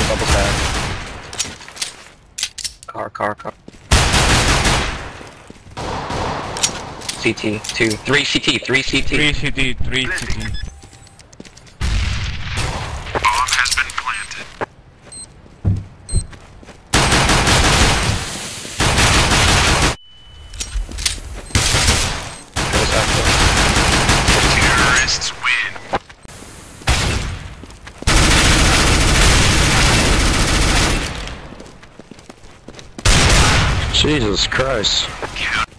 Double stack. Car. CT, 2, 3 CT, 3 CT. 3 CT, 3 CT. Bomb has been planted. Terrorists win. Jesus Christ. Get